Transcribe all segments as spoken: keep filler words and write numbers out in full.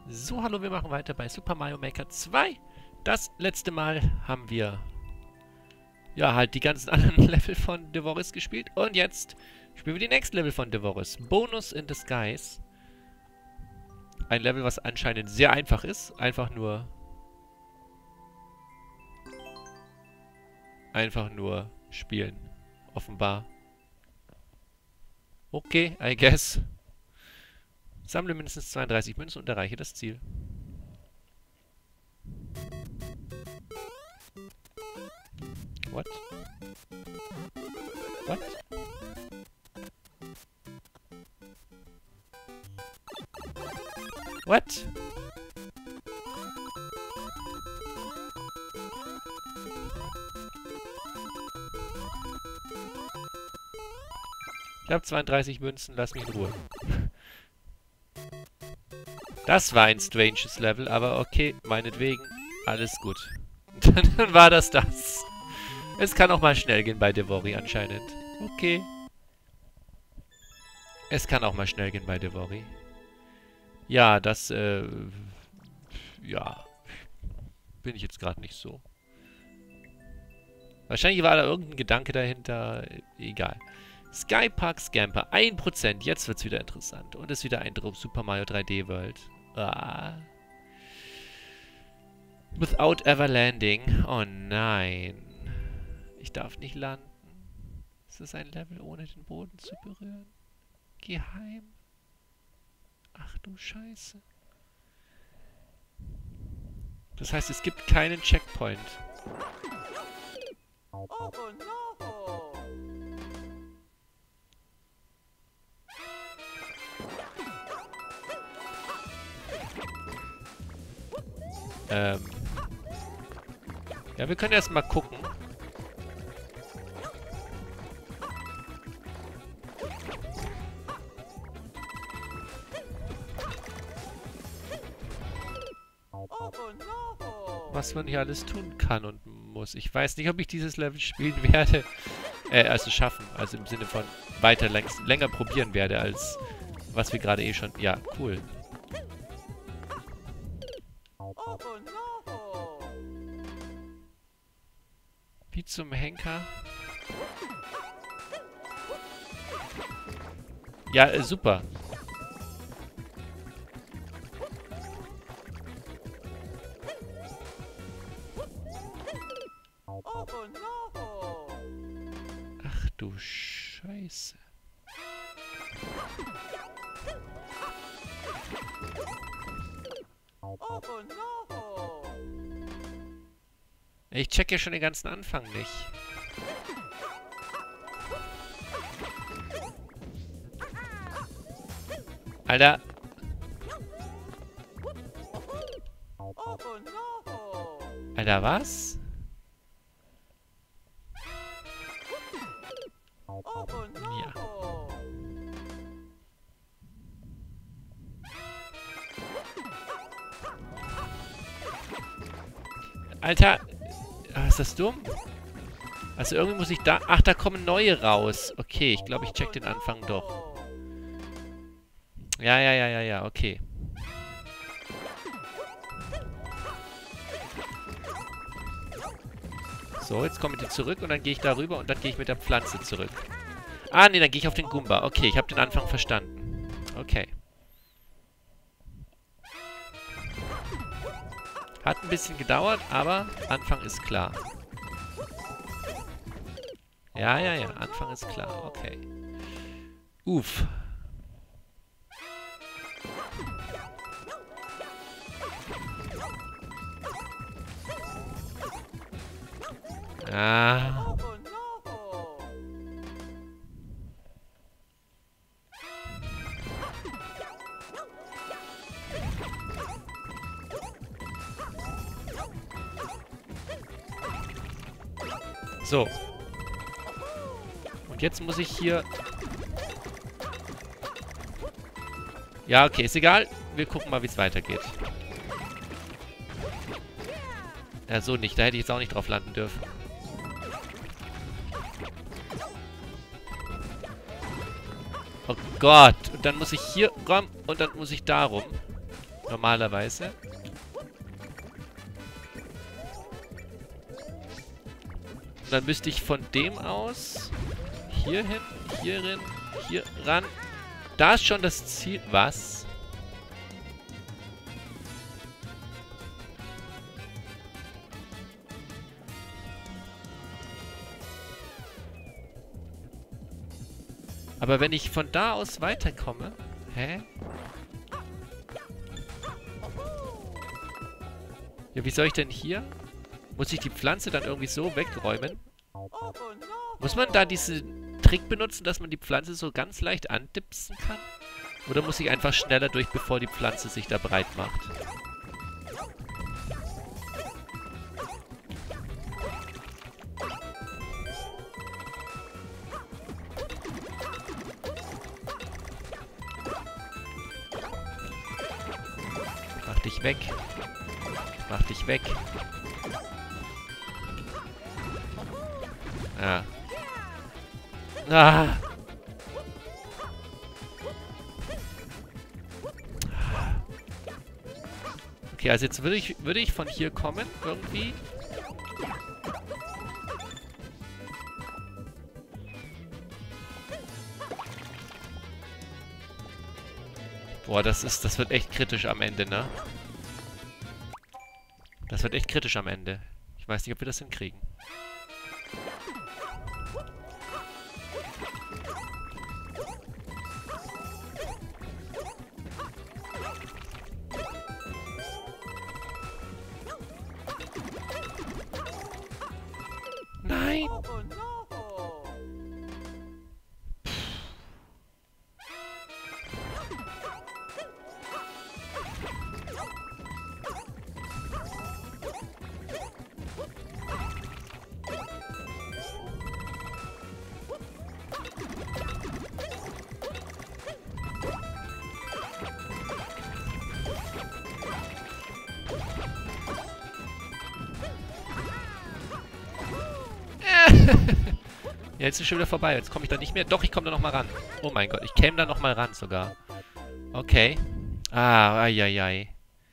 So, hallo, wir machen weiter bei Super Mario Maker zwei. Das letzte Mal haben wir ja halt die ganzen anderen Level von Devoris gespielt. Und jetzt spielen wir die nächsten Level von Devoris. Bonus in Disguise. Ein Level, was anscheinend sehr einfach ist. Einfach nur... Einfach nur spielen. Offenbar. Okay, I guess. Sammle mindestens zweiunddreißig Münzen und erreiche das Ziel. What? What? What? Ich habe zweiunddreißig Münzen, lass mich in Ruhe. Das war ein stranges Level, aber okay, meinetwegen, alles gut. Dann war das das. Es kann auch mal schnell gehen bei Devori anscheinend. Okay. Es kann auch mal schnell gehen bei Devori. Ja, das, äh... ja. Bin ich jetzt gerade nicht so. Wahrscheinlich war da irgendein Gedanke dahinter. Egal. Sky Park Scamper. ein Prozent. Jetzt wird's wieder interessant. Und es ist wieder ein Druck Super Mario drei D World. Ah. Without ever landing. Oh nein. Ich darf nicht landen. Ist das ein Level, ohne den Boden zu berühren? Geheim. Ach du Scheiße. Das heißt, es gibt keinen Checkpoint. Oh no! Ähm. Ja, wir können erst mal gucken. Was man hier alles tun kann und muss. Ich weiß nicht, ob ich dieses Level spielen werde. Äh, also schaffen. Also im Sinne von weiter längst, länger probieren werde, als was wir gerade eh schon... Ja, cool. Wie zum Henker. Ja, äh, super. Ach du Scheiße. Ich check ja schon den ganzen Anfang nicht. Alter. Alter, was? Ja. Alter. Ah, ist das dumm? Also irgendwie muss ich da... Ach, da kommen neue raus. Okay, ich glaube, ich check den Anfang doch. Ja, ja, ja, ja, ja, okay. So, jetzt komme ich die zurück und dann gehe ich da rüber und dann gehe ich mit der Pflanze zurück. Ah, nee, dann gehe ich auf den Goomba. Okay, ich habe den Anfang verstanden. Okay. Hat ein bisschen gedauert, aber Anfang ist klar. Ja, ja, ja, Anfang ist klar. Okay. Uff. Ah. So. Und jetzt muss ich hier... Ja, okay, ist egal. Wir gucken mal, wie es weitergeht. Ja, so nicht. Da hätte ich jetzt auch nicht drauf landen dürfen. Oh Gott. Und dann muss ich hier rum und dann muss ich da rum. Normalerweise. Und dann müsste ich von dem aus hier hin, hier hin, hier ran. Da ist schon das Ziel. Was? Aber wenn ich von da aus weiterkomme... Hä? Ja, wie soll ich denn hier? Muss ich die Pflanze dann irgendwie so wegräumen? Muss man da diesen Trick benutzen, dass man die Pflanze so ganz leicht antipsen kann? Oder muss ich einfach schneller durch, bevor die Pflanze sich da breit macht? Mach dich weg. Mach dich weg. Ja. Ah. Okay, also jetzt würde ich, würde ich von hier kommen, irgendwie. Boah, das ist, das wird echt kritisch am Ende, ne? Das wird echt kritisch am Ende. Ich weiß nicht, ob wir das hinkriegen. Nein! Oh no! Ja, jetzt ist schon wieder vorbei. Jetzt komme ich da nicht mehr. Doch, ich komme da nochmal ran. Oh mein Gott, ich käme da nochmal ran sogar. Okay. Ah, ai, ai, ai.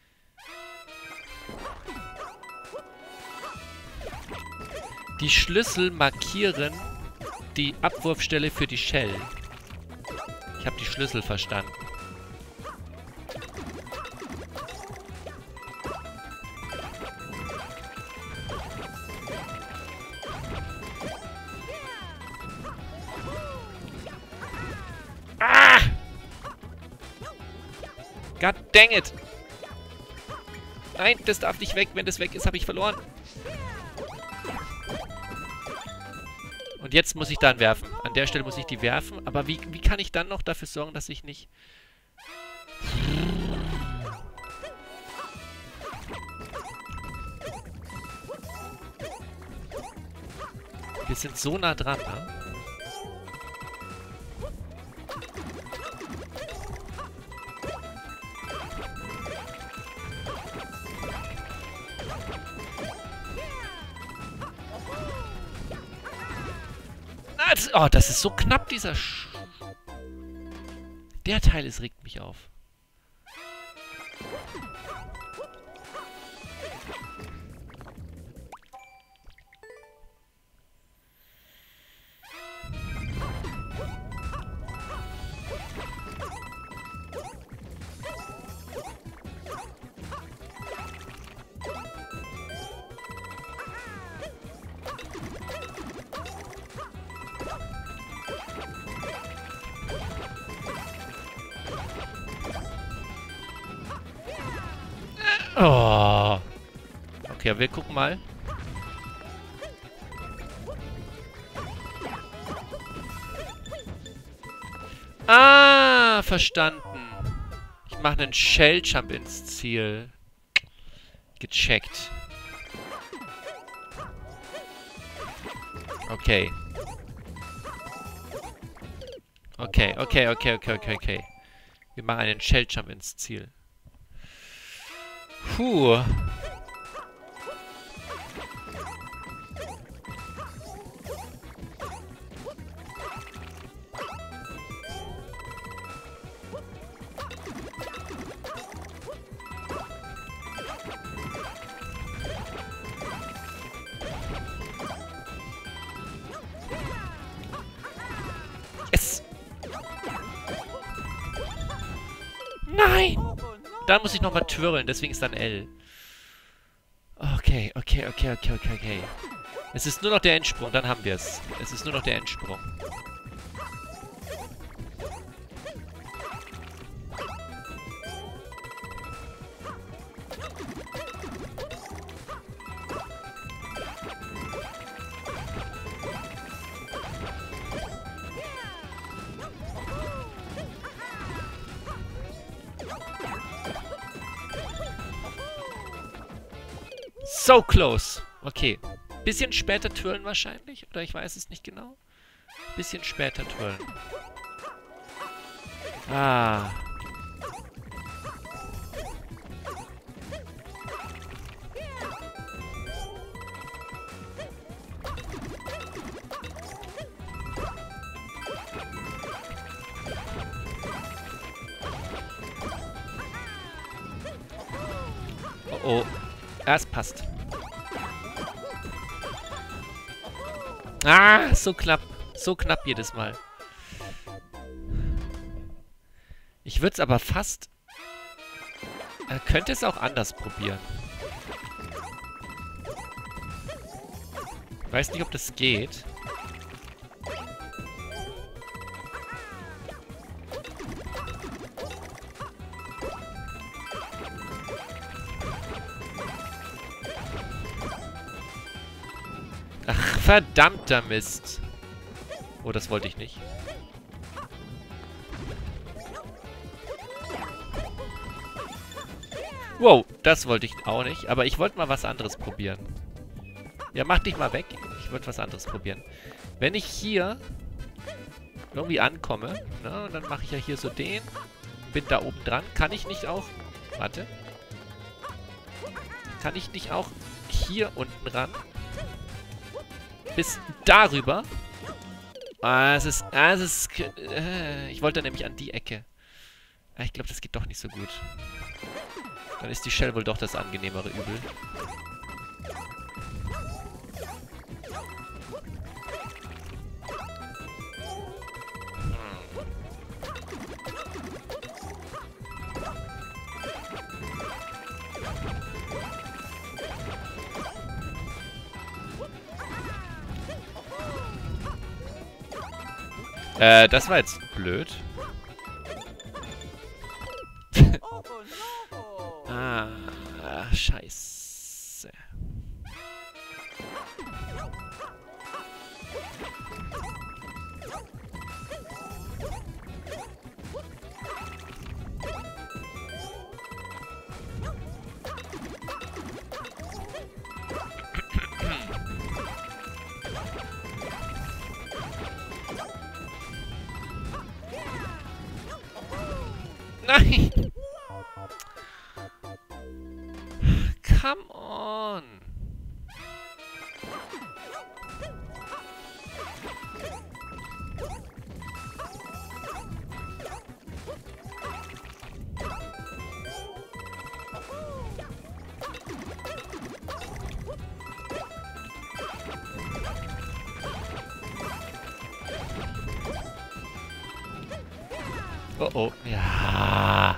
Die Schlüssel markieren die Abwurfstelle für die Shell. Ich habe die Schlüssel verstanden. Ah! God dang it! Nein, das darf nicht weg. Wenn das weg ist, habe ich verloren. Und jetzt muss ich dann werfen. An der Stelle muss ich die werfen. Aber wie, wie kann ich dann noch dafür sorgen, dass ich nicht... Wir sind so nah dran, ne? Oh, das ist so knapp, dieser Sch... Der Teil, es regt mich auf. Oh. Okay, wir gucken mal. Ah, verstanden. Ich mache einen Shell-Jump ins Ziel. Gecheckt. Okay. Okay, okay, okay, okay, okay, okay. Wir machen einen Shell-Jump ins Ziel. Puh. Nein! Oh Da no! muss ich nochmal twirlen, deswegen ist dann L. Okay, okay, okay, okay, okay, okay. Es ist nur noch der Endsprung, dann haben wir es. Es ist nur noch der Endsprung. So close. Okay. Bisschen später twirlen wahrscheinlich. Oder ich weiß es nicht genau. Bisschen später twirlen. Ah. Oh oh. Ja, es passt. Ah, so knapp. So knapp jedes Mal. Ich würde es aber fast... Er könnte es auch anders probieren. Ich weiß nicht, ob das geht. Ach, verdammter Mist. Oh, das wollte ich nicht. Wow, das wollte ich auch nicht. Aber ich wollte mal was anderes probieren. Ja, mach dich mal weg. Ich wollte was anderes probieren. Wenn ich hier irgendwie ankomme, na, dann mache ich ja hier so den. Bin da oben dran. Kann ich nicht auch... Warte. Kann ich nicht auch hier unten ran? Bis darüber. Ah, es ist... Ah, es ist... Äh, ich wollte nämlich an die Ecke. Ah, ich glaube, das geht doch nicht so gut. Dann ist die Shell wohl doch das angenehmere Übel. Äh, das war jetzt blöd. Oh no! Ah, scheiße. Nein! Come on! Oh oh, ja.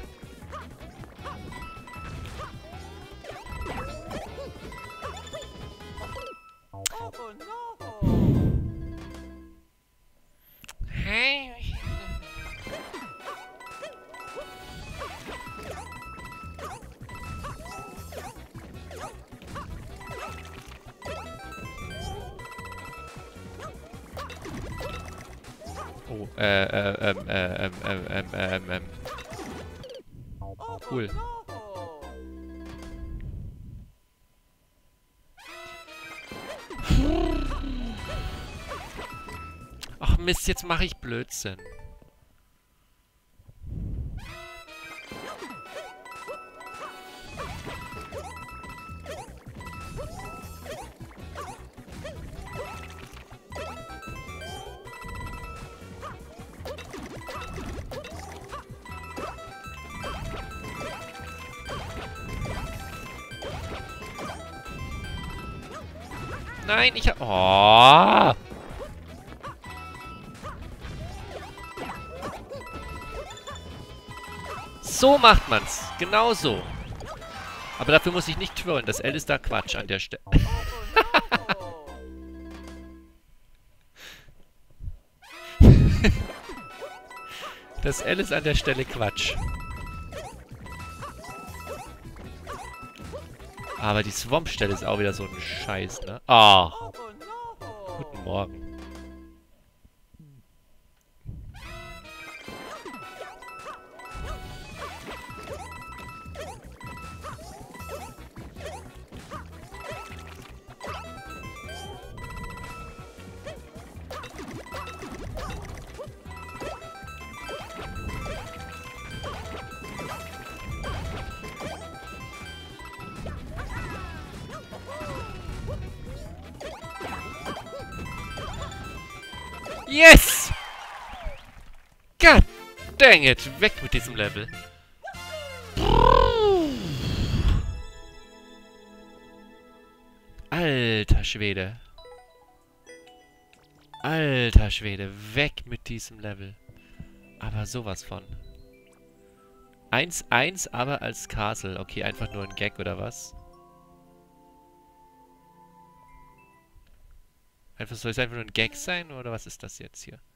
Oh no! Hey. Oh, äh, äh, ähm, äh, ähm, ähm, ähm, ähm, ähm. Cool. Ach Mist, jetzt mache ich Blödsinn. Nein, ich hab... Oh! So macht man's. Genau so. Aber dafür muss ich nicht twirlen. Das L ist da Quatsch an der Stelle. Das L ist an der Stelle Quatsch. Aber die Swamp-Stelle ist auch wieder so ein Scheiß, ne? Ah. Oh. Guten Morgen. Yes! God dang it! Weg mit diesem Level. Alter Schwede. Alter Schwede. Weg mit diesem Level. Aber sowas von. eins eins aber als Castle. Okay, einfach nur ein Gag oder was? Einfach, soll es einfach nur ein Gag sein, oder was ist das jetzt hier?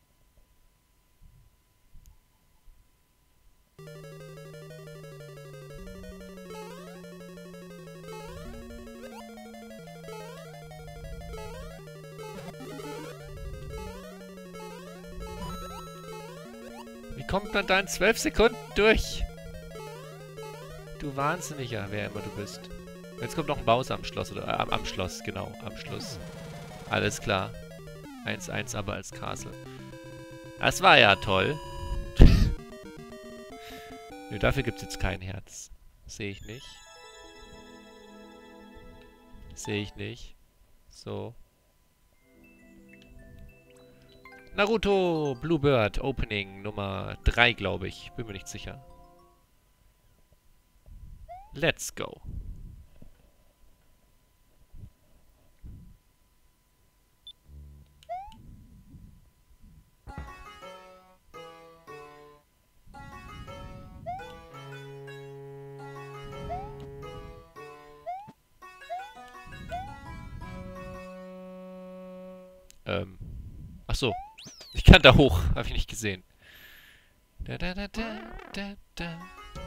Wie kommt man da in zwölf Sekunden durch? Du Wahnsinniger, wer immer du bist. Jetzt kommt noch ein Bowser am Schloss, oder äh, am, am Schloss, genau, am Schluss. Alles klar. eins eins aber als Castle. Das war ja toll. Nö, dafür gibt es jetzt kein Herz. Sehe ich nicht. Sehe ich nicht. So. Naruto Bluebird Opening Nummer drei, glaube ich. Bin mir nicht sicher. Let's go. Ähm. Ach so. Ich kann da hoch. Habe ich nicht gesehen. Da, da, da, da, da, da.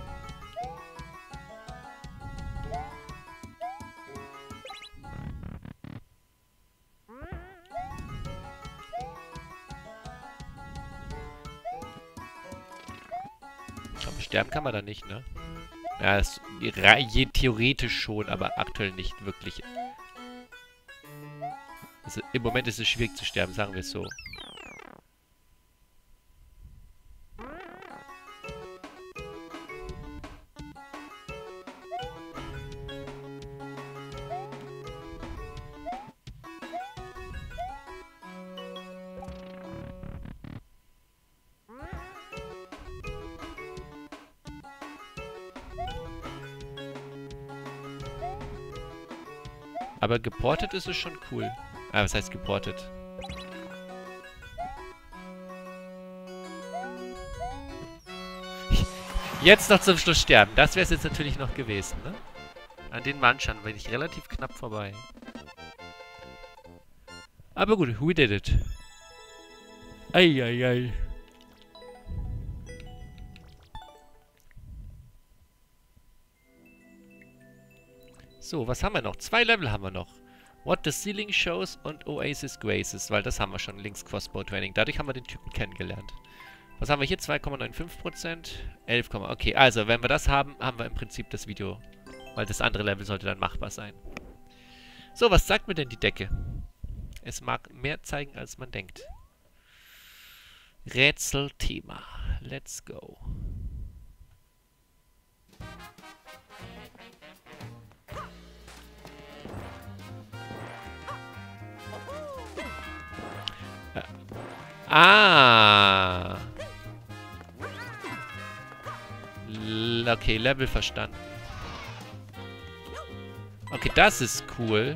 Aber sterben kann man da nicht, ne? Ja, es, theoretisch schon, aber aktuell nicht wirklich. Also, im Moment ist es schwierig zu sterben, sagen wir es so. Aber geportet ist es schon cool. Ah, was heißt geportet? Jetzt noch zum Schluss sterben. Das wäre es jetzt natürlich noch gewesen, ne? An den Manschern bin ich relativ knapp vorbei. Aber gut, we did it. Eieiei. Ei, ei. So, was haben wir noch? Zwei Level haben wir noch. What the Ceiling Shows und Oasis Graces, weil das haben wir schon, links Crossbow Training. Dadurch haben wir den Typen kennengelernt. Was haben wir hier? zwei Komma fünfundneunzig Prozent. elf, okay, also, wenn wir das haben, haben wir im Prinzip das Video. Weil das andere Level sollte dann machbar sein. So, was sagt mir denn die Decke? Es mag mehr zeigen, als man denkt. Rätselthema. Let's go. Ah. L okay, Level verstanden. Okay, das ist cool.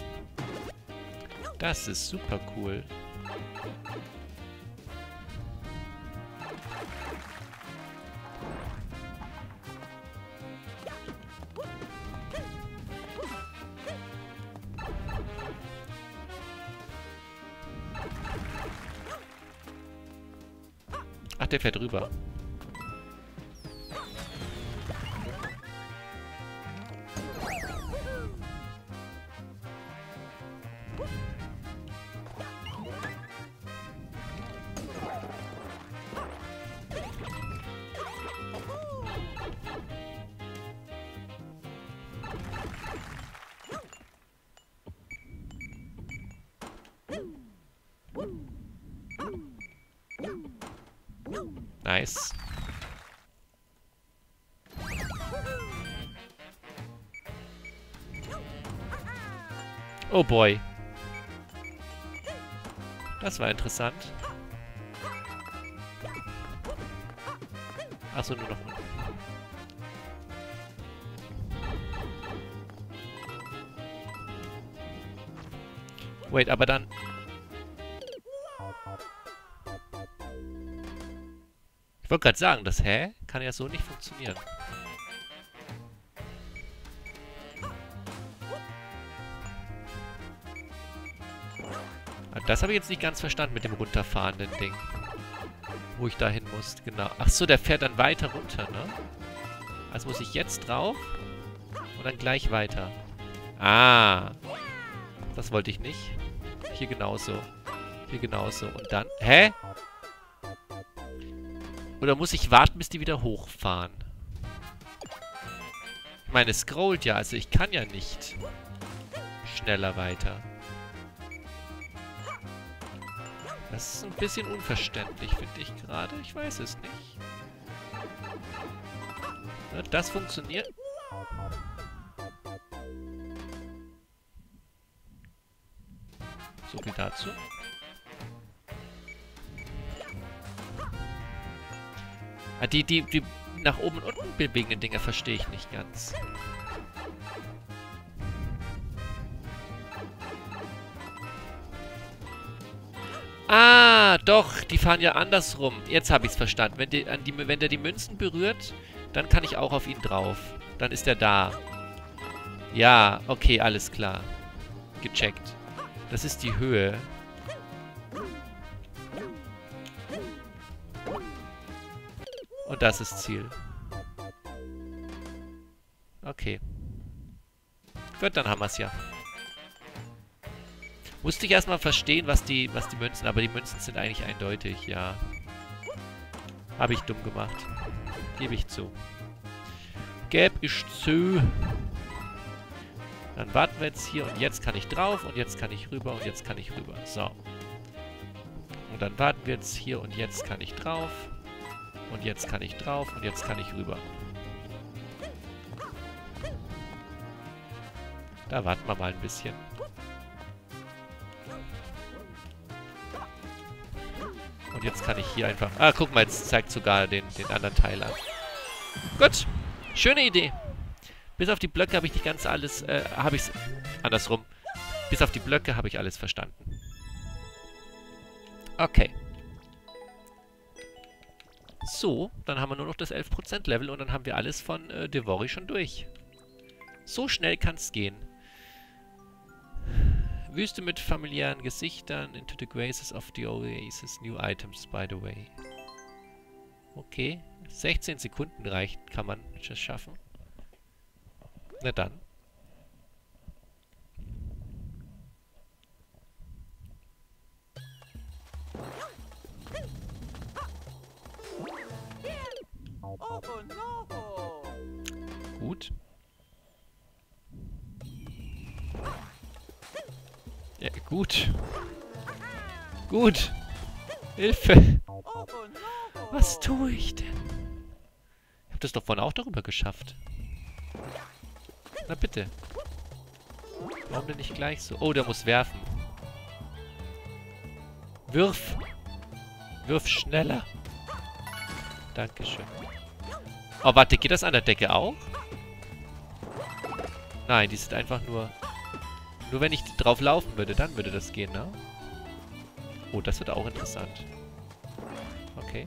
Das ist super cool. Ach, der fährt rüber. Nice. Oh boy. Das war interessant. Achso, nur noch unten. Wait, aber dann... Ich wollte gerade sagen, das Hä? Kann ja so nicht funktionieren. Das habe ich jetzt nicht ganz verstanden mit dem runterfahrenden Ding. Wo ich da hin muss, genau. Achso, der fährt dann weiter runter, ne? Also muss ich jetzt drauf und dann gleich weiter. Ah. Das wollte ich nicht. Hier genauso. Hier genauso. Und dann... Hä? Oder muss ich warten, bis die wieder hochfahren? Ich meine, es scrollt ja, also ich kann ja nicht schneller weiter. Das ist ein bisschen unverständlich, finde ich gerade. Ich weiß es nicht. Na, das funktioniert. So viel dazu. Ah, die, die, die nach oben und unten bewegenden Dinger verstehe ich nicht ganz. Ah, doch, die fahren ja andersrum. Jetzt habe ich es verstanden. Wenn, die, an die, wenn der die Münzen berührt, dann kann ich auch auf ihn drauf. Dann ist er da. Ja, okay, alles klar. Gecheckt. Das ist die Höhe. Und das ist Ziel. Okay. Gut, dann haben wir es ja. Musste ich erstmal verstehen, was die, was die Münzen... Aber die Münzen sind eigentlich eindeutig, ja. Habe ich dumm gemacht. Gebe ich zu. Gäb ich zu. Dann warten wir jetzt hier und jetzt kann ich drauf und jetzt kann ich rüber und jetzt kann ich rüber. So. Und dann warten wir jetzt hier und jetzt kann ich drauf. Und jetzt kann ich drauf und jetzt kann ich rüber. Da warten wir mal ein bisschen. Und jetzt kann ich hier einfach... Ah, guck mal, jetzt zeigt sogar den, den anderen Teil an. Gut. Schöne Idee. Bis auf die Blöcke habe ich nicht ganz alles... Äh, habe ich es... Andersrum. Bis auf die Blöcke habe ich alles verstanden. Okay. So, dann haben wir nur noch das elf Prozent Level und dann haben wir alles von äh, Devory schon durch. So schnell kann es gehen. Wüste mit familiären Gesichtern. Into the graces of the oasis. New items, by the way. Okay. sechzehn Sekunden reicht, kann man das schaffen. Na dann. Oh no! Gut. Ja, gut. Gut. Hilfe. Oh no! Was tue ich denn? Ich habe das doch vorhin auch darüber geschafft. Na bitte. Warum denn nicht gleich so? Oh, der muss werfen. Wirf. Wirf schneller. Dankeschön. Oh, warte, geht das an der Decke auch? Nein, die sind einfach nur... Nur wenn ich drauf laufen würde, dann würde das gehen, ne? Oh, das wird auch interessant. Okay.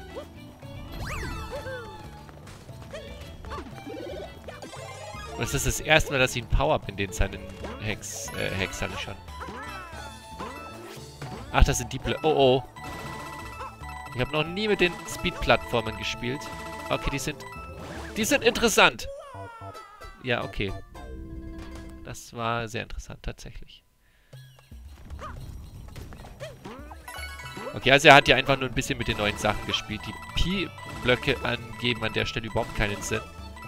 Und das ist das erste Mal, dass ich ein Power-Up in den seinen Hex, äh, Hex habe ich schon. Ach, das sind die Blöcke. Oh, oh. Ich habe noch nie mit den Speed-Plattformen gespielt. Okay, die sind... Die sind interessant! Ja, okay. Das war sehr interessant, tatsächlich. Okay, also er hat ja einfach nur ein bisschen mit den neuen Sachen gespielt. Die Pi-Blöcke angeben an der Stelle überhaupt keinen Sinn.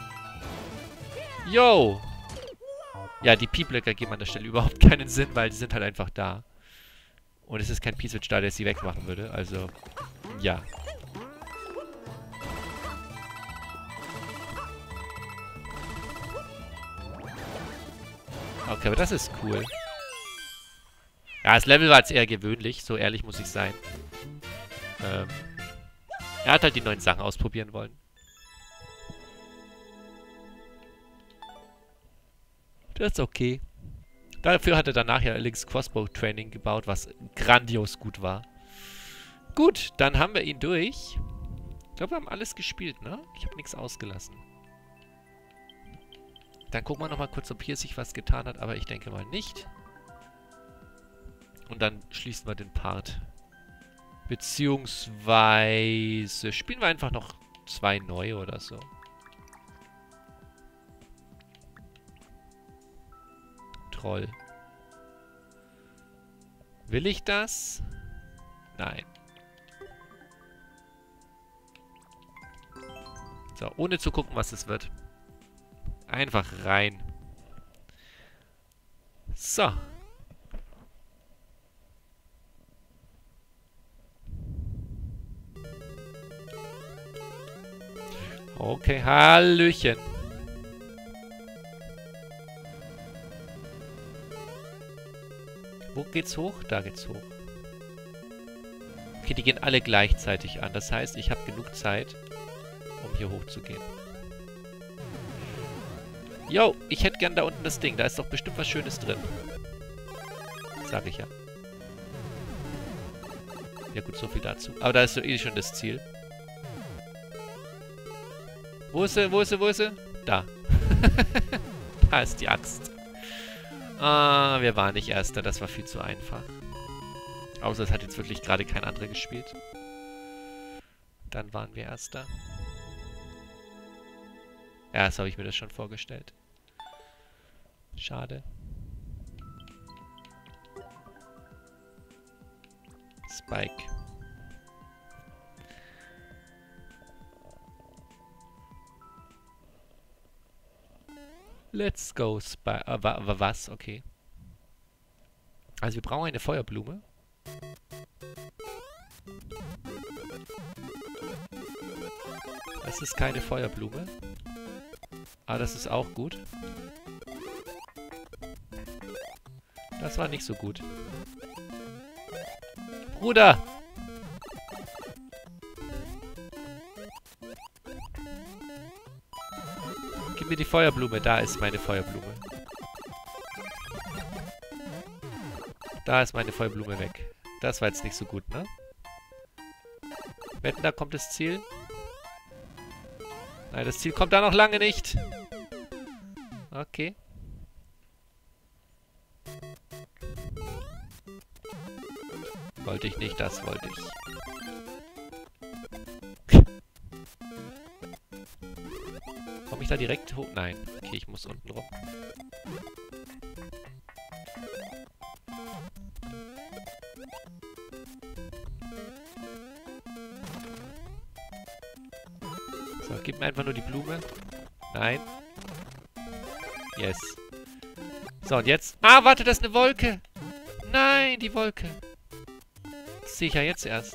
Yo! Ja, die Pi-Blöcke geben an der Stelle überhaupt keinen Sinn, weil die sind halt einfach da. Und es ist kein P-Switch da, der sie wegmachen würde. Also, ja. Okay, aber das ist cool. Ja, das Level war jetzt eher gewöhnlich, so ehrlich muss ich sein. Ähm, er hat halt die neuen Sachen ausprobieren wollen. Das ist okay. Dafür hat er danach ja Link's Crossbow Training gebaut, was grandios gut war. Gut, dann haben wir ihn durch. Ich glaube, wir haben alles gespielt, ne? Ich habe nichts ausgelassen. Dann gucken wir nochmal kurz, ob hier sich was getan hat, aber ich denke mal nicht. Und dann schließen wir den Part. Beziehungsweise spielen wir einfach noch zwei neue oder so. Troll. Will ich das? Nein. So, ohne zu gucken, was es wird. Einfach rein. So. Okay, Hallöchen. Wo geht's hoch? Da geht's hoch. Okay, die gehen alle gleichzeitig an. Das heißt, ich habe genug Zeit, um hier hoch zu gehen. Yo, ich hätte gern da unten das Ding. Da ist doch bestimmt was Schönes drin. Sag ich ja. Ja gut, so viel dazu. Aber da ist so eh schon das Ziel. Wo ist sie? Wo ist sie? Wo ist sie? Da. Da ist die Axt. Ah, wir waren nicht Erster. Das war viel zu einfach. Außer es hat jetzt wirklich gerade kein anderer gespielt. Dann waren wir Erster. Ja, so habe ich mir das schon vorgestellt. Schade. Spike. Let's go, Spike. Äh, wa wa was? Okay. Also wir brauchen eine Feuerblume. Das ist keine Feuerblume. Aber das ist auch gut. Das war nicht so gut. Bruder! Gib mir die Feuerblume. Da ist meine Feuerblume. Da ist meine Feuerblume weg. Das war jetzt nicht so gut, ne? Wetten, da kommt das Ziel. Nein, das Ziel kommt da noch lange nicht. Okay. Wollte ich nicht, das wollte ich. Komme ich da direkt hoch? Nein. Okay, ich muss unten rum. So, gib mir einfach nur die Blume. Nein. Yes. So, und jetzt... Ah, warte, das ist eine Wolke. Nein, die Wolke. Das sehe ich ja jetzt erst.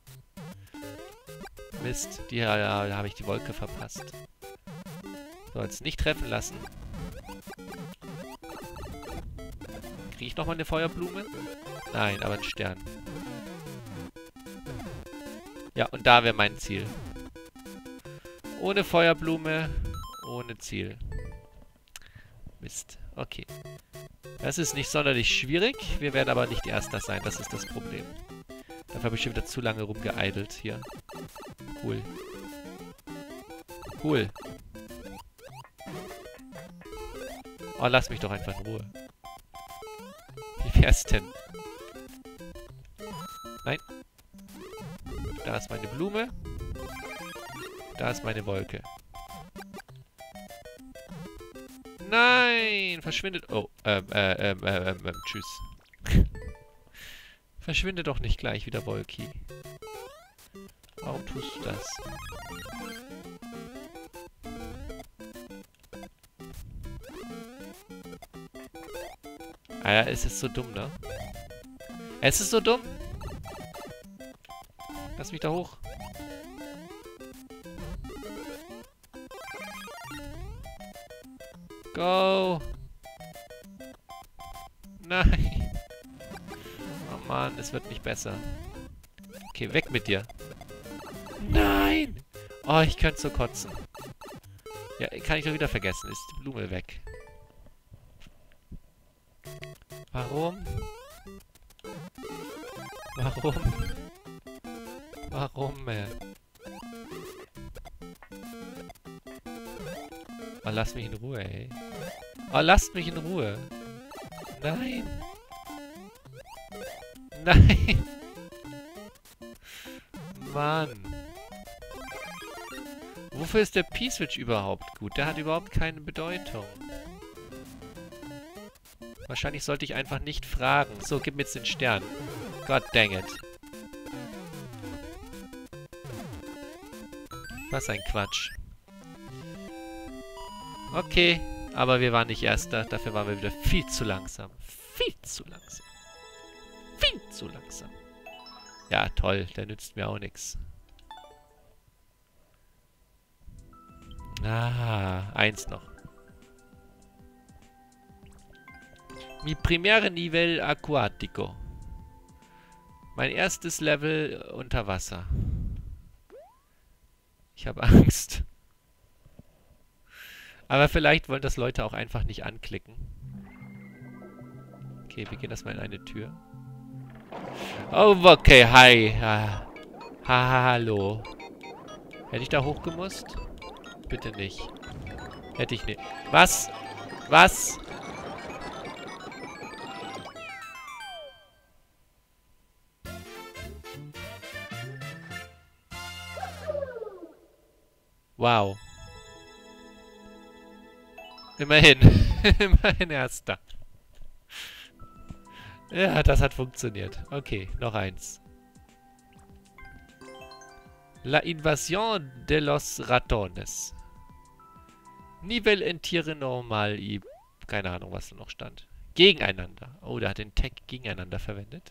Mist. Die, ja, ja, da habe ich die Wolke verpasst. So, jetzt nicht treffen lassen. Kriege ich nochmal eine Feuerblume? Nein, aber einen Stern. Ja, und da wäre mein Ziel. Ohne Feuerblume, ohne Ziel. Mist. Okay. Das ist nicht sonderlich schwierig. Wir werden aber nicht Erster sein. Das ist das Problem. Dafür habe ich schon wieder zu lange rumgeeidelt hier. Cool. Cool. Oh, lass mich doch einfach in Ruhe. Wie wär's denn? Nein. Da ist meine Blume. Da ist meine Wolke. Nein! Verschwindet... Oh, ähm, äh, ähm, äh, ähm, ähm, tschüss. Verschwinde doch nicht gleich wieder, Wolki. Warum tust du das? Ah ja, es ist so dumm, ne? Es ist so dumm. Lass mich da hoch. Go! Nein! Oh Mann, es wird nicht besser. Okay, weg mit dir. Nein! Oh, ich könnte so kotzen. Ja, kann ich doch wieder vergessen. Ist die Blume weg. Warum? Warum? Warum, ey? Oh, lass mich in Ruhe, ey. Oh, lasst mich in Ruhe. Nein. Nein. Mann. Wofür ist der P-Switch überhaupt gut? Der hat überhaupt keine Bedeutung. Wahrscheinlich sollte ich einfach nicht fragen. So, gib mir jetzt den Stern. God dang it. Was ein Quatsch. Okay, aber wir waren nicht Erster. Dafür waren wir wieder viel zu langsam. Viel zu langsam. Viel zu langsam. Ja, toll. Der nützt mir auch nichts. Ah, eins noch. Mi primero nivel aquatico. Mein erstes Level unter Wasser. Ich habe Angst. Aber vielleicht wollen das Leute auch einfach nicht anklicken. Okay, wir gehen erstmal in eine Tür. Oh, okay, hi. Ha, ha, hallo. Hätte ich da hochgemusst? Bitte nicht. Hätte ich nicht. Was? Was? Wow. Immerhin. Immerhin Erster. Ja, das hat funktioniert. Okay, noch eins. La invasión de los ratones. Nivel en tierra normal y... Keine Ahnung, was da noch stand. Gegeneinander. Oh, der hat den Tag gegeneinander verwendet.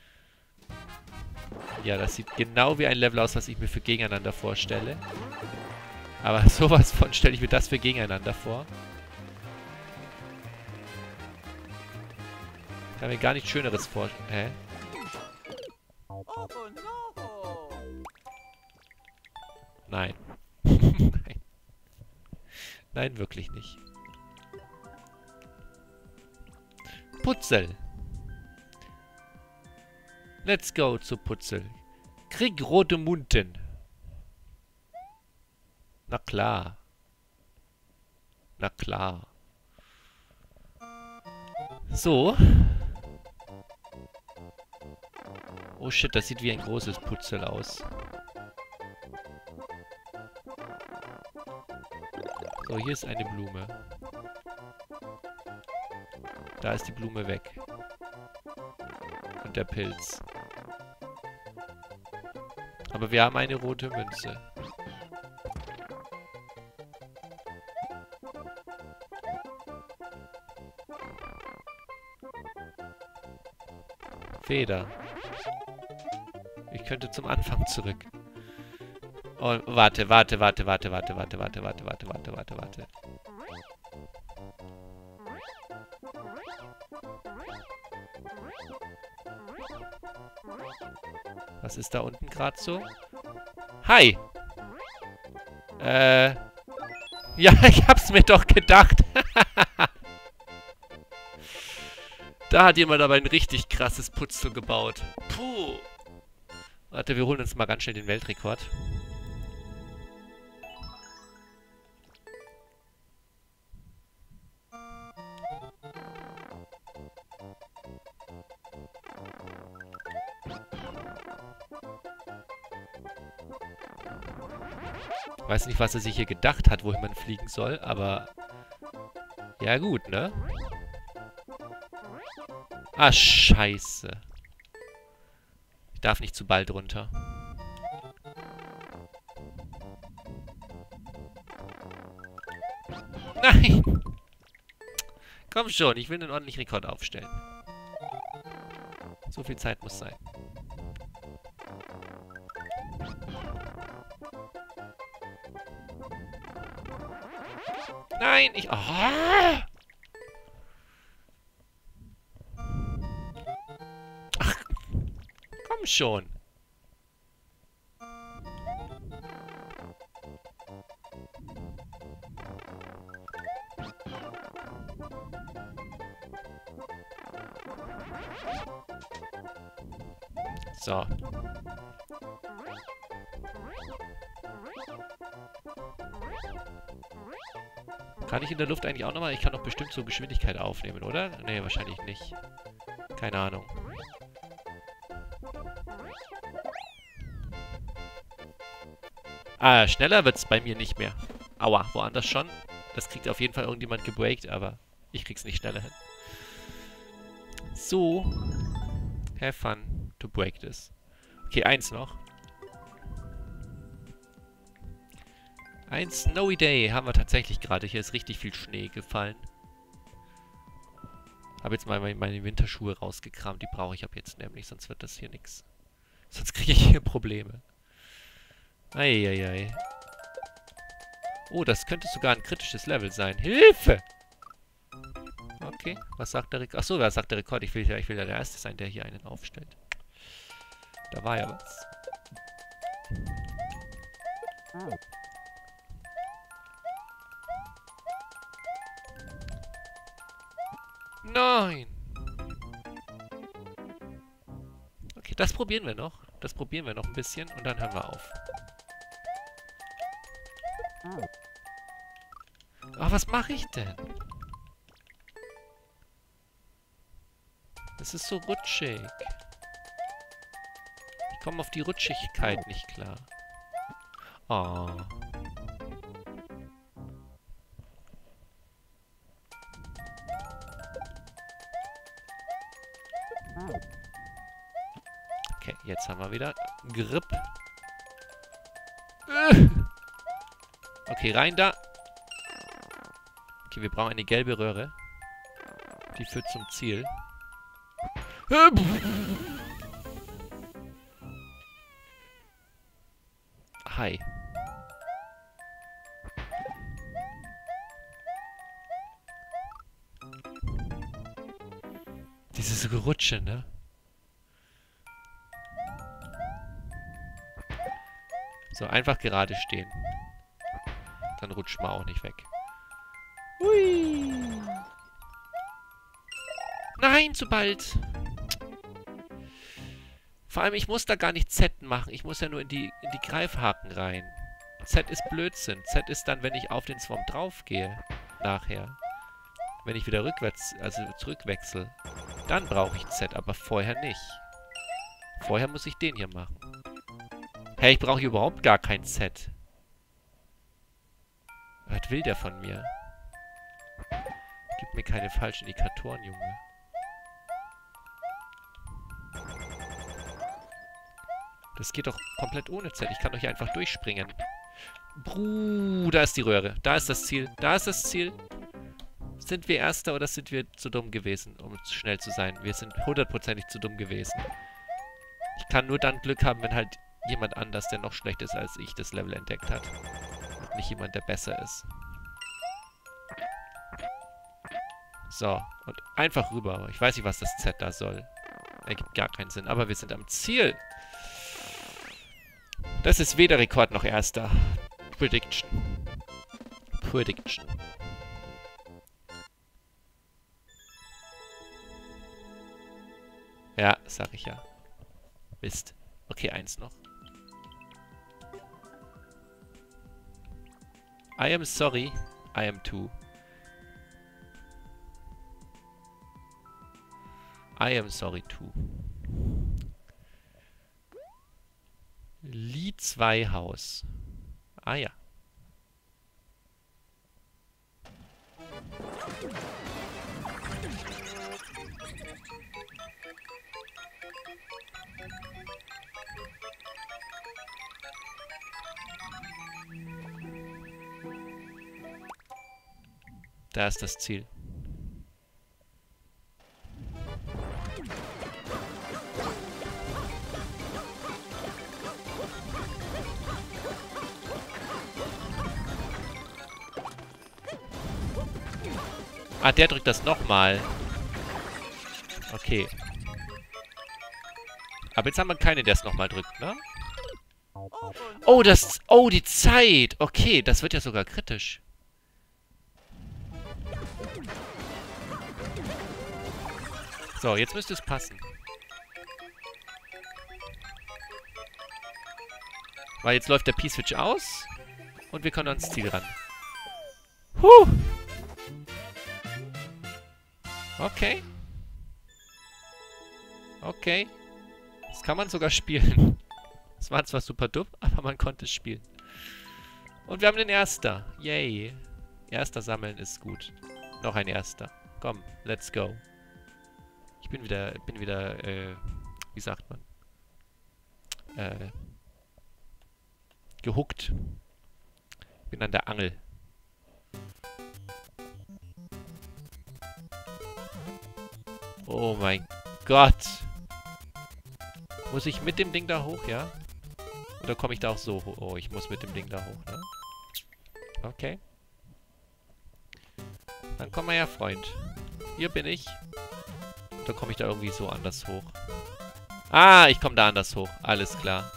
Ja, das sieht genau wie ein Level aus, was ich mir für gegeneinander vorstelle. Aber sowas von stelle ich mir das für gegeneinander vor. Ich kann mir gar nichts Schöneres vorstellen. Hä? Oh no! Nein. Nein. Nein, wirklich nicht. Putzel. Let's go zu Putzel. Krieg rote Munten. Na klar. Na klar. So. Oh shit, das sieht wie ein großes Putzel aus. So, hier ist eine Blume. Da ist die Blume weg. Und der Pilz. Aber wir haben eine rote Münze. Feder. Ich könnte zum Anfang zurück. Oh, warte, warte, warte, warte, warte, warte, warte, warte, warte, warte, warte, warte. Was ist da unten gerade so? Hi! Äh... Ja, ich hab's mir doch gedacht. Da hat jemand aber ein richtig krasses Putzel gebaut. Puh. Warte, wir holen uns mal ganz schnell den Weltrekord. Weiß nicht, was er sich hier gedacht hat, wohin man fliegen soll, aber... Ja gut, ne? Ah, scheiße. Ich darf nicht zu bald runter. Nein! Komm schon, ich will einen ordentlichen Rekord aufstellen. So viel Zeit muss sein. Nein, ich... Oh! Ach, komm schon. So. Kann ich in der Luft eigentlich auch nochmal? Ich kann doch bestimmt so Geschwindigkeit aufnehmen, oder? Nee, wahrscheinlich nicht. Keine Ahnung. Ah, schneller wird's bei mir nicht mehr. Aua, woanders schon. Das kriegt auf jeden Fall irgendjemand gebreakt, aber ich krieg's nicht schneller hin. So. Have fun to break this. Okay, eins noch. Ein Snowy Day haben wir tatsächlich gerade. Hier ist richtig viel Schnee gefallen. Habe jetzt mal meine Winterschuhe rausgekramt. Die brauche ich ab jetzt nämlich, sonst wird das hier nichts. Sonst kriege ich hier Probleme. Eieiei. Oh, das könnte sogar ein kritisches Level sein. Hilfe! Okay, was sagt der Rekord? Achso, was sagt der Rekord? Ich will ja ich will ja der Erste sein, der hier einen aufstellt. Da war ja was. Nein! Okay, das probieren wir noch. Das probieren wir noch ein bisschen und dann hören wir auf. Ach, was mache ich denn? Das ist so rutschig. Ich komme auf die Rutschigkeit nicht klar. Oh. Okay, jetzt haben wir wieder Grip. Okay, rein da. Okay, wir brauchen eine gelbe Röhre. Die führt zum Ziel. Hi. Dieses Gerutsche, ne? So, einfach gerade stehen. Dann rutscht man auch nicht weg. Hui. Nein, zu bald. Vor allem, ich muss da gar nicht Z machen. Ich muss ja nur in die, in die Greifhaken rein. Z ist Blödsinn. Z ist dann, wenn ich auf den Swamp draufgehe. Nachher. Wenn ich wieder rückwärts, also zurückwechsel. Dann brauche ich Z, aber vorher nicht. Vorher muss ich den hier machen. Hey, ich brauche überhaupt gar kein Z. Was will der von mir? Gib mir keine falschen Indikatoren, Junge. Das geht doch komplett ohne Z. Ich kann doch hier einfach durchspringen. Bruh, da ist die Röhre. Da ist das Ziel. Da ist das Ziel. Sind wir Erster oder sind wir zu dumm gewesen, um schnell zu sein? Wir sind hundertprozentig zu dumm gewesen. Ich kann nur dann Glück haben, wenn halt jemand anders, der noch schlechter ist als ich, das Level entdeckt hat. Und nicht jemand, der besser ist. So, und einfach rüber. Ich weiß nicht, was das Z da soll. Ergibt gar keinen Sinn, aber wir sind am Ziel. Das ist weder Rekord noch Erster. Prediction. Prediction. Ja, sag ich ja. Mist. Okay, eins noch. I am sorry. I am too. I am sorry too. Lee zwei Haus. Ah ja. Da ist das Ziel. Ah, der drückt das nochmal. Okay. Aber jetzt haben wir keinen, der es nochmal drückt, ne? Oh, das... Oh, die Zeit! Okay, das wird ja sogar kritisch. So, jetzt müsste es passen. Weil jetzt läuft der P-Switch aus. Und wir können ans Ziel ran. Huh! Okay. Okay. Das kann man sogar spielen. Das war zwar super dumm, aber man konnte es spielen. Und wir haben den Erster. Yay. Erster sammeln ist gut. Noch ein Erster. Komm, let's go. Ich bin wieder, bin wieder, äh, wie sagt man? Äh, gehuckt. Bin an der Angel. Oh mein Gott. Muss ich mit dem Ding da hoch, ja? Oder komme ich da auch so hoch? Oh, ich muss mit dem Ding da hoch, ne? Okay. Dann komm mal her, Freund. Hier bin ich. Oder komme ich da irgendwie so anders hoch? Ah, ich komme da anders hoch. Alles klar.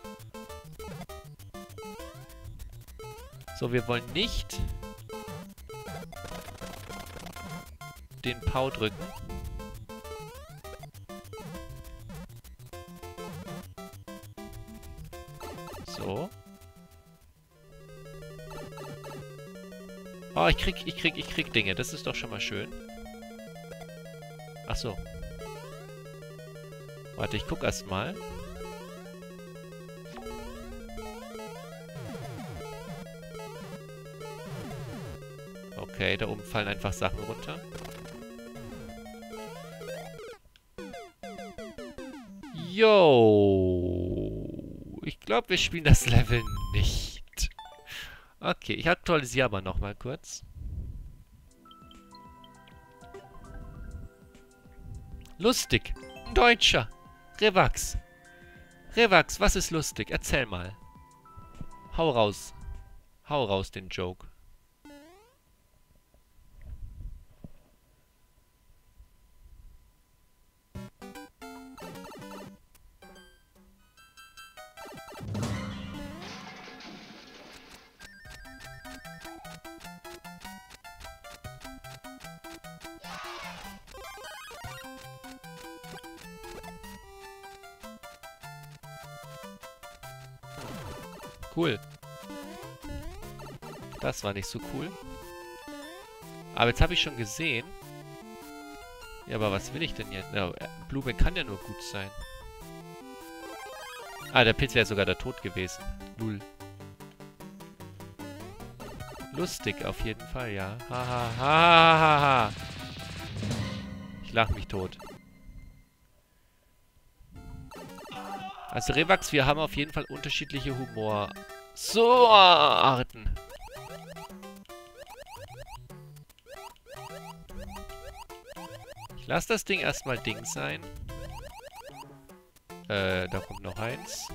So, wir wollen nicht den Pau drücken. So. Oh, ich krieg, ich krieg, ich krieg Dinge. Das ist doch schon mal schön. Ach so. Warte, ich guck erst mal. Okay, da oben fallen einfach Sachen runter. Yo. Ich glaube, wir spielen das Level nicht. Okay, ich aktualisiere aber nochmal kurz. Lustig. Ein Deutscher. Revax. Revax, was ist lustig? Erzähl mal. Hau raus. Hau raus den Joke. Cool. Das war nicht so cool. Aber jetzt habe ich schon gesehen. Ja, aber was will ich denn jetzt? Ja, Blume kann ja nur gut sein. Ah, der Pilz wäre sogar der Tod gewesen. Lul. Lustig auf jeden Fall, ja. Ha, ha, ha, ha, ha. Ich lach mich tot. Also Revax, wir haben auf jeden Fall unterschiedliche Humorarten. Ich lasse das Ding erstmal Ding sein. Äh, da kommt noch eins.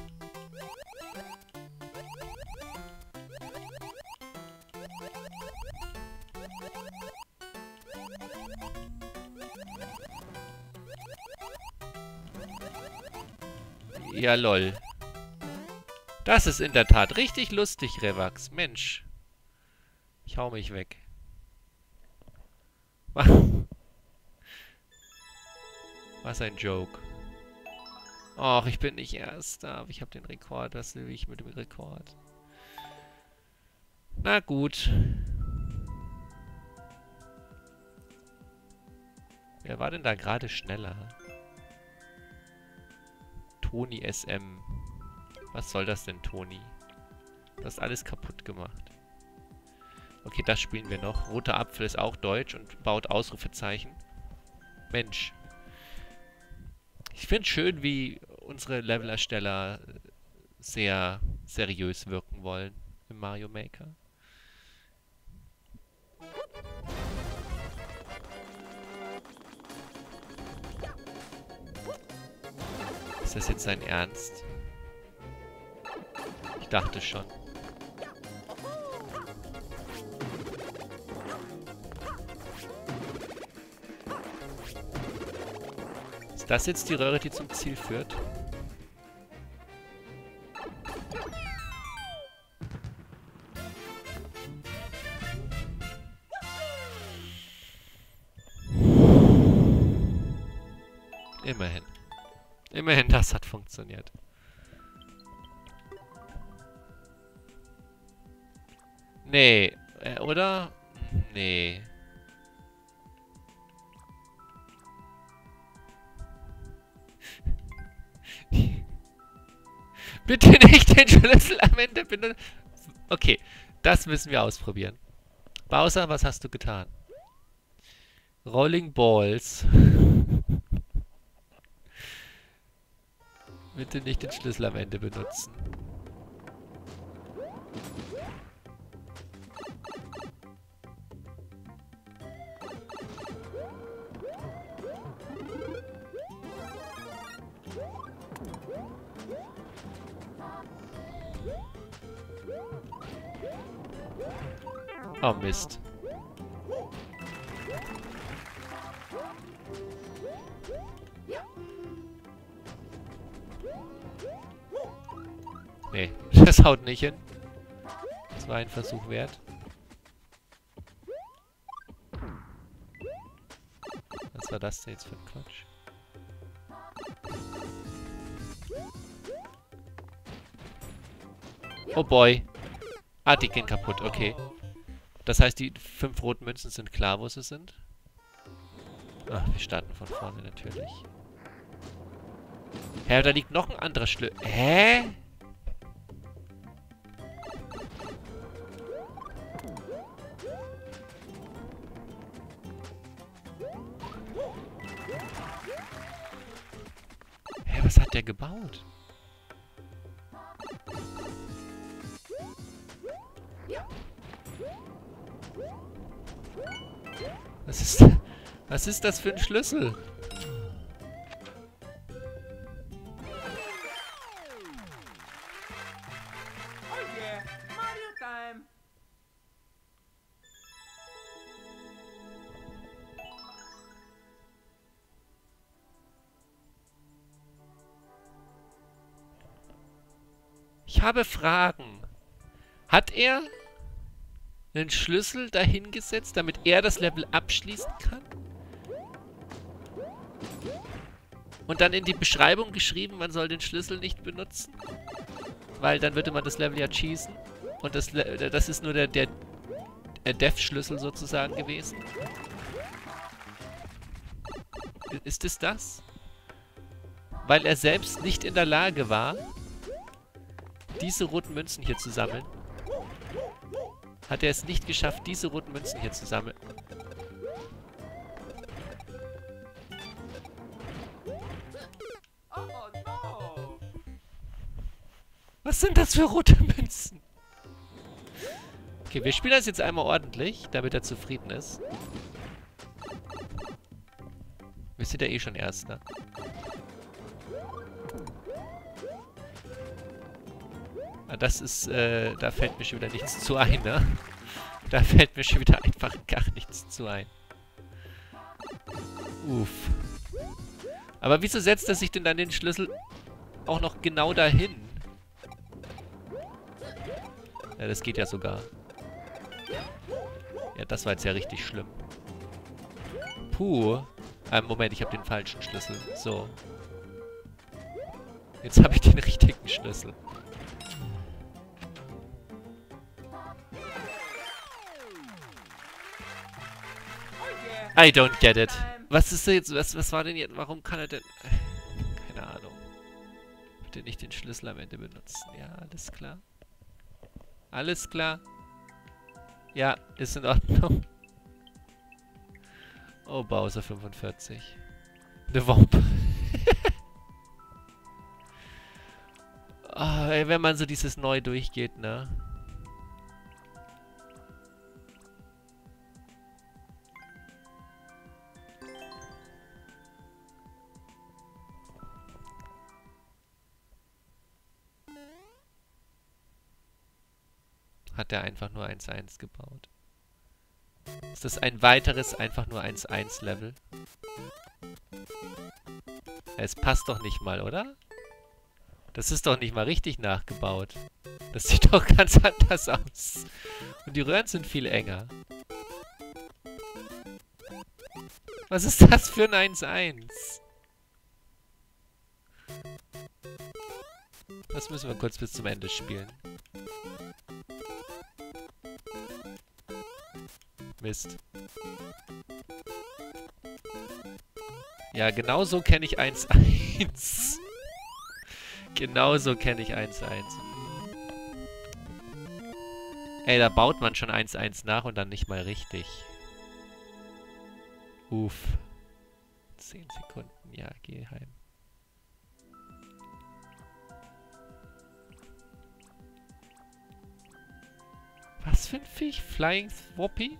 Ja, lol. Das ist in der Tat richtig lustig, Revax. Mensch. Ich hau mich weg. Was ein Joke. Och, ich bin nicht Erster, aber ich habe den Rekord. Was will ich mit dem Rekord? Na gut. Wer war denn da gerade schneller? Toni S M. Was soll das denn, Toni? Du hast alles kaputt gemacht. Okay, das spielen wir noch. Roter Apfel ist auch deutsch und baut Ausrufezeichen. Mensch. Ich finde schön, wie unsere Levelersteller sehr seriös wirken wollen im Mario Maker. Ist das jetzt sein Ernst? Ich dachte schon. Ist das jetzt die Röhre, die zum Ziel führt? Immerhin. Immerhin, das hat funktioniert. Nee, äh, oder? Nee. Bitte nicht den Schlüssel am Ende benutzen. Okay, das müssen wir ausprobieren. Bowser, was hast du getan? Rolling Balls. Bitte nicht den Schlüssel am Ende benutzen. Oh Mist. Nee, das haut nicht hin. Das war ein Versuch wert. Was war das denn jetzt für ein Quatsch? Oh boy. Ah, die gehen kaputt, okay. Das heißt, die fünf roten Münzen sind klar, wo sie sind. Ach, wir starten von vorne natürlich. Hä, da liegt noch ein anderer Schlüssel. Hä? Hä, was hat der gebaut? Was ist, was ist das für ein Schlüssel? Oh yeah, Mario time. Ich habe Fragen. Hat er einen Schlüssel dahingesetzt, damit er das Level abschließen kann? Und dann in die Beschreibung geschrieben, man soll den Schlüssel nicht benutzen? Weil dann würde man das Level ja cheesen. Und das, Le das ist nur der, der, der Dev-Schlüssel sozusagen gewesen. Ist es das? Weil er selbst nicht in der Lage war, diese roten Münzen hier zu sammeln. Hat er es nicht geschafft, diese roten Münzen hier zu sammeln. Oh no. Was sind das für rote Münzen? Okay, wir spielen das jetzt einmal ordentlich, damit er zufrieden ist. Wir sind ja eh schon Erster. Ah, das ist, äh, da fällt mir schon wieder nichts zu ein, ne? Da fällt mir schon wieder einfach gar nichts zu ein. Uff. Aber wieso setzt er sich denn dann den Schlüssel auch noch genau dahin? Ja, das geht ja sogar. Ja, das war jetzt ja richtig schlimm. Puh. Ah, Moment, ich habe den falschen Schlüssel. So. Jetzt habe ich den richtigen Schlüssel. I don't get it. Was ist jetzt, was, was war denn jetzt, warum kann er denn... Keine Ahnung. Bitte nicht den Schlüssel am Ende benutzen. Ja, alles klar. Alles klar. Ja, ist in Ordnung. Oh, Bowser fünfundvierzig. The Womp. Oh, ey, wenn man so dieses neu durchgeht, ne? hat er einfach nur eins eins gebaut? Ist das ein weiteres einfach nur eins eins Level? Es passt doch nicht mal, oder? Das ist doch nicht mal richtig nachgebaut. Das sieht doch ganz anders aus. Und die Röhren sind viel enger. Was ist das für ein eins eins? Das müssen wir kurz bis zum Ende spielen. Mist. Ja, genau so kenne ich eins eins. Genau so kenne ich eins eins. Ey, da baut man schon eins eins nach und dann nicht mal richtig. Uff. zehn Sekunden. Ja, geh heim. Was für ein Viech? Flying Thwoppy?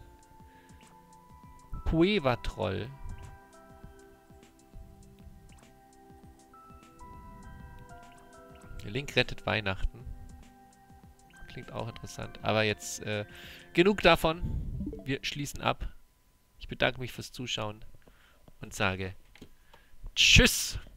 Pueva-Troll. Link rettet Weihnachten. Klingt auch interessant. Aber jetzt äh, genug davon. Wir schließen ab. Ich bedanke mich fürs Zuschauen und sage Tschüss!